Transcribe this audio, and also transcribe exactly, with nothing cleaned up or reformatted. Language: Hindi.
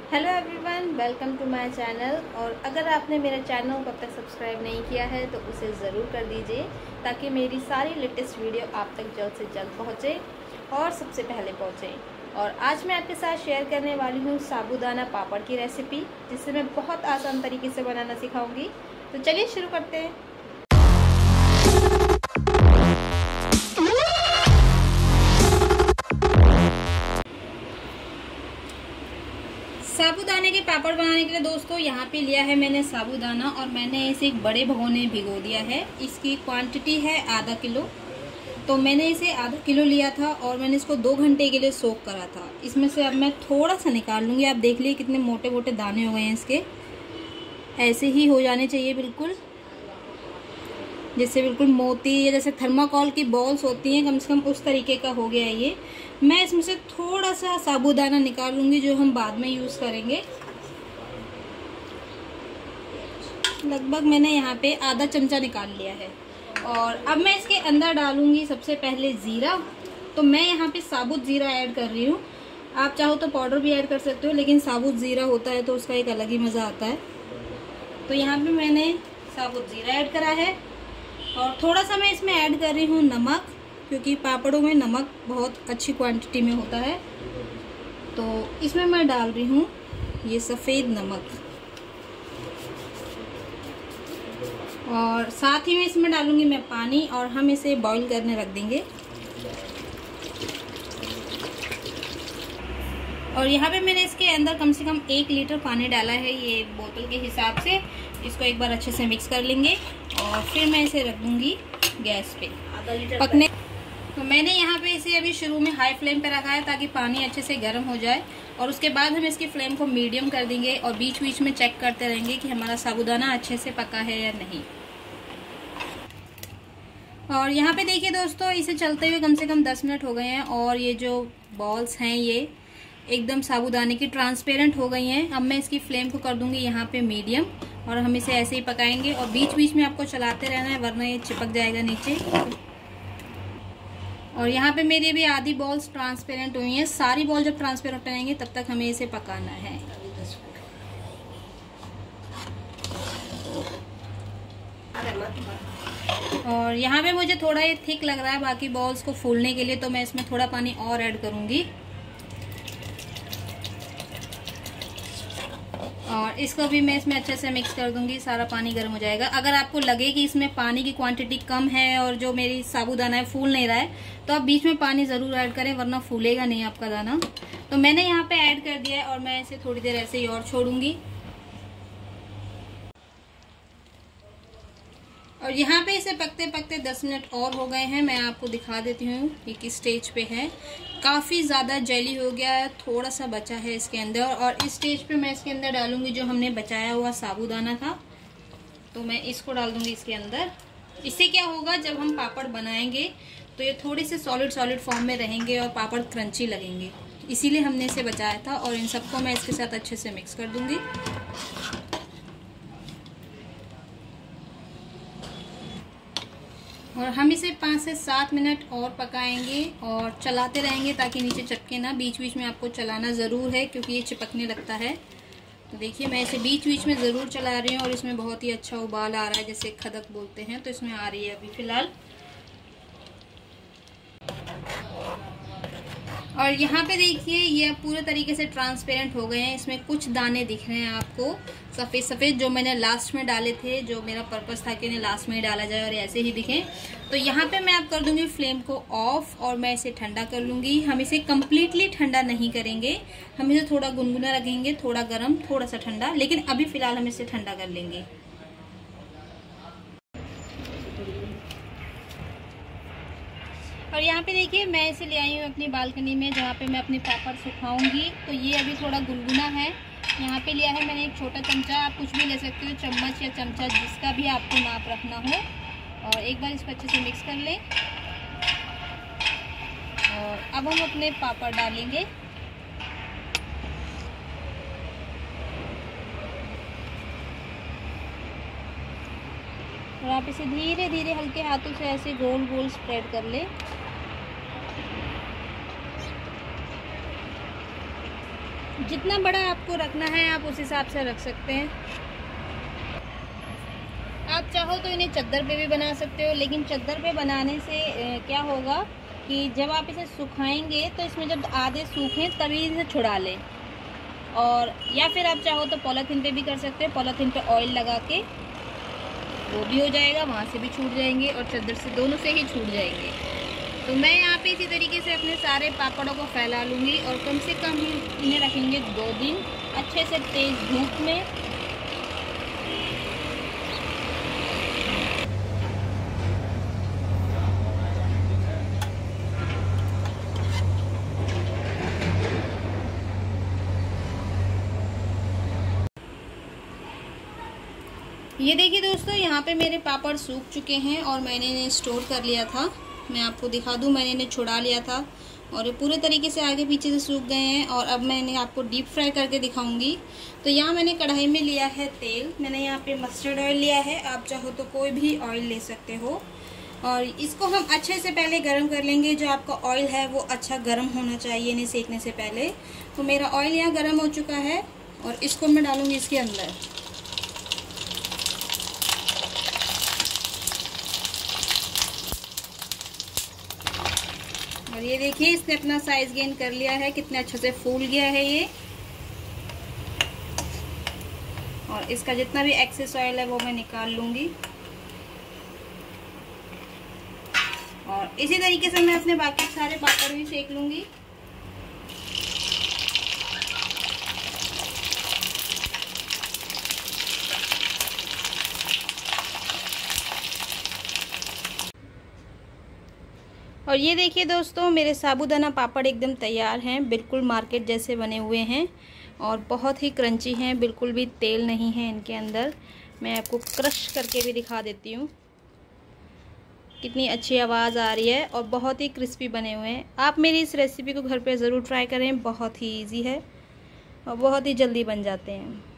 Hello everyone, welcome to my channel. और अगर आपने मेरे चैनल को अब तक सब्सक्राइब नहीं किया है तो उसे ज़रूर कर दीजिए ताकि मेरी सारी लेटेस्ट वीडियो आप तक जल्द से जल्द पहुंचे और सबसे पहले पहुंचे। और आज मैं आपके साथ शेयर करने वाली हूं साबूदाना पापड़ की रेसिपी, जिसे मैं बहुत आसान तरीके से बनाना सिखाऊंगी। तो चलिए शुरू करते हैं। साबूदाने के पापड़ बनाने के लिए दोस्तों यहाँ पे लिया है मैंने साबूदाना, और मैंने इसे एक बड़े भगोने में भिगो दिया है। इसकी क्वांटिटी है आधा किलो। तो मैंने इसे आधा किलो लिया था और मैंने इसको दो घंटे के लिए सोक करा था। इसमें से अब मैं थोड़ा सा निकाल लूँगी। आप देख लीजिए कितने मोटे मोटे दाने हो गए हैं इसके। ऐसे ही हो जाने चाहिए बिल्कुल, जैसे बिल्कुल मोती या जैसे थर्माकोल की बॉल्स होती हैं, कम से कम उस तरीके का हो गया है ये। मैं इसमें से थोड़ा सा साबूदाना निकाल लूँगी जो हम बाद में यूज़ करेंगे। लगभग मैंने यहाँ पे आधा चमचा निकाल लिया है। और अब मैं इसके अंदर डालूँगी सबसे पहले ज़ीरा। तो मैं यहाँ पे साबुत ज़ीरा ऐड कर रही हूँ। आप चाहो तो पाउडर भी ऐड कर सकते हो, लेकिन साबुत ज़ीरा होता है तो उसका एक अलग ही मज़ा आता है। तो यहाँ पे मैंने साबुत ज़ीरा ऐड करा है। और थोड़ा सा मैं इसमें ऐड कर रही हूँ नमक, क्योंकि पापड़ों में नमक बहुत अच्छी क्वांटिटी में होता है। तो इसमें मैं डाल रही हूँ ये सफ़ेद नमक, और साथ ही में इसमें डालूंगी मैं पानी, और हम इसे बॉईल करने रख देंगे। और यहाँ पे मैंने इसके अंदर कम से कम एक लीटर पानी डाला है, ये बोतल के हिसाब से। इसको एक बार अच्छे से मिक्स कर लेंगे और फिर मैं इसे रख दूंगी गैस पे पकने। तो मैंने यहाँ पे इसे अभी शुरू में हाई फ्लेम पे रखा है ताकि पानी अच्छे से गर्म हो जाए, और उसके बाद हम इसकी फ्लेम को मीडियम कर देंगे और बीच बीच में चेक करते रहेंगे कि हमारा साबूदाना अच्छे से पका है या नहीं। और यहाँ पे देखिए दोस्तों, इसे चलते हुए कम से कम दस मिनट हो गए हैं, और ये जो बॉल्स हैं ये एकदम साबूदाने की ट्रांसपेरेंट हो गई हैं। अब मैं इसकी फ्लेम को कर दूंगी यहाँ पे मीडियम, और हम इसे ऐसे ही पकाएंगे। और बीच बीच में आपको चलाते रहना है, वरना ये चिपक जाएगा नीचे। और यहाँ पे मेरी अभी आधी बॉल्स ट्रांसपेरेंट हुई हैं। सारी बॉल जब ट्रांसपेरेंट रहेंगी तब तक हमें इसे पकाना है। और यहाँ पे मुझे थोड़ा ये थिक लग रहा है बाकी बॉल्स को फूलने के लिए, तो मैं इसमें थोड़ा पानी और ऐड करूंगी। और इसको भी मैं इसमें अच्छे से मिक्स कर दूंगी। सारा पानी गर्म हो जाएगा। अगर आपको लगे कि इसमें पानी की क्वांटिटी कम है और जो मेरी साबूदाना है फूल नहीं रहा है, तो आप बीच में पानी जरूर ऐड करें, वरना फूलेगा नहीं आपका दाना। तो मैंने यहाँ पे ऐड कर दिया है, और मैं इसे थोड़ी देर ऐसे ही और छोड़ूंगी। और यहाँ पे इसे पकते पकते दस मिनट और हो गए हैं। मैं आपको दिखा देती हूँ ये किस स्टेज पे है। काफ़ी ज़्यादा जेली हो गया है, थोड़ा सा बचा है इसके अंदर। और इस स्टेज पे मैं इसके अंदर डालूंगी जो हमने बचाया हुआ साबूदाना था। तो मैं इसको डाल दूंगी इसके अंदर। इससे क्या होगा, जब हम पापड़ बनाएंगे तो ये थोड़े से सॉलिड सॉलिड फॉर्म में रहेंगे और पापड़ क्रंची लगेंगे, इसीलिए हमने इसे बचाया था। और इन सबको मैं इसके साथ अच्छे से मिक्स कर दूंगी। और हम इसे पाँच से सात मिनट और पकाएंगे और चलाते रहेंगे ताकि नीचे चिपके ना। बीच बीच में आपको चलाना ज़रूर है, क्योंकि ये चिपकने लगता है। तो देखिए मैं इसे बीच बीच में ज़रूर चला रही हूँ, और इसमें बहुत ही अच्छा उबाल आ रहा है, जैसे खदक बोलते हैं। तो इसमें आ रही है अभी फ़िलहाल। और यहाँ पे देखिए ये पूरे तरीके से ट्रांसपेरेंट हो गए हैं। इसमें कुछ दाने दिख रहे हैं आपको सफ़ेद सफ़ेद, जो मैंने लास्ट में डाले थे। जो मेरा पर्पस था कि इन्हें लास्ट में ही डाला जाए और ऐसे ही दिखें। तो यहाँ पे मैं आप कर दूंगी फ्लेम को ऑफ, और मैं इसे ठंडा कर लूँगी। हम इसे कम्प्लीटली ठंडा नहीं करेंगे, हम इसे थोड़ा गुनगुना रखेंगे, थोड़ा गर्म थोड़ा सा ठंडा। लेकिन अभी फ़िलहाल हम इसे ठंडा कर लेंगे। और यहाँ पे देखिए मैं इसे ले आई हूँ अपनी बालकनी में, जहाँ पे मैं अपने पापड़ सुखाऊंगी। तो ये अभी थोड़ा गुनगुना है। यहाँ पे लिया है मैंने एक छोटा चमचा, आप कुछ भी ले सकते हो, चम्मच या चमचा, जिसका भी आपको माप रखना हो। और एक बार इसको अच्छे से मिक्स कर लें। और अब हम अपने पापड़ डालेंगे। और आप इसे धीरे धीरे हल्के हाथों से ऐसे गोल गोल स्प्रेड कर लें। जितना बड़ा आपको रखना है आप उस हिसाब से रख सकते हैं। आप चाहो तो इन्हें चद्दर पे भी बना सकते हो, लेकिन चद्दर पे बनाने से क्या होगा कि जब आप इसे सुखाएंगे तो इसमें जब आधे सूखें तभी इसे छुड़ा लें। और या फिर आप चाहो तो पॉलीथीन पे भी कर सकते हो, पॉलीथीन पे ऑयल लगा के वो भी हो जाएगा, वहाँ से भी छूट जाएंगे और चद्दर से, दोनों से ही छूट जाएंगे। तो मैं यहाँ पे इसी तरीके से अपने सारे पापड़ों को फैला लूँगी और कम से कम इन्हें रखेंगे दो दिन अच्छे से तेज़ धूप में। ये देखिए दोस्तों, यहाँ पे मेरे पापड़ सूख चुके हैं और मैंने इन्हें स्टोर कर लिया था। मैं आपको दिखा दूँ, मैंने इन्हें छुड़ा लिया था और ये पूरे तरीके से आगे पीछे से सूख गए हैं। और अब मैं इन्हें आपको डीप फ्राई करके दिखाऊंगी। तो यहाँ मैंने कढ़ाई में लिया है तेल, मैंने यहाँ पे मस्टर्ड ऑयल लिया है, आप चाहो तो कोई भी ऑयल ले सकते हो। और इसको हम अच्छे से पहले गर्म कर लेंगे। जो आपका ऑयल है वो अच्छा गर्म होना चाहिए इन्हें सेकने से पहले। तो मेरा ऑयल यहाँ गर्म हो चुका है और इसको मैं डालूँगी इसके अंदर। और ये देखिए इसने अपना साइज गेन कर लिया है, कितने अच्छे से फूल गया है ये। और इसका जितना भी एक्सेस ऑयल है वो मैं निकाल लूंगी। और इसी तरीके से मैं अपने बाकी सारे पापड़ भी सेक लूंगी। और ये देखिए दोस्तों, मेरे साबूदाना पापड़ एकदम तैयार हैं, बिल्कुल मार्केट जैसे बने हुए हैं और बहुत ही क्रंची हैं, बिल्कुल भी तेल नहीं है इनके अंदर। मैं आपको क्रश करके भी दिखा देती हूँ, कितनी अच्छी आवाज़ आ रही है और बहुत ही क्रिस्पी बने हुए हैं। आप मेरी इस रेसिपी को घर पे ज़रूर ट्राई करें, बहुत ही ईजी है और बहुत ही जल्दी बन जाते हैं।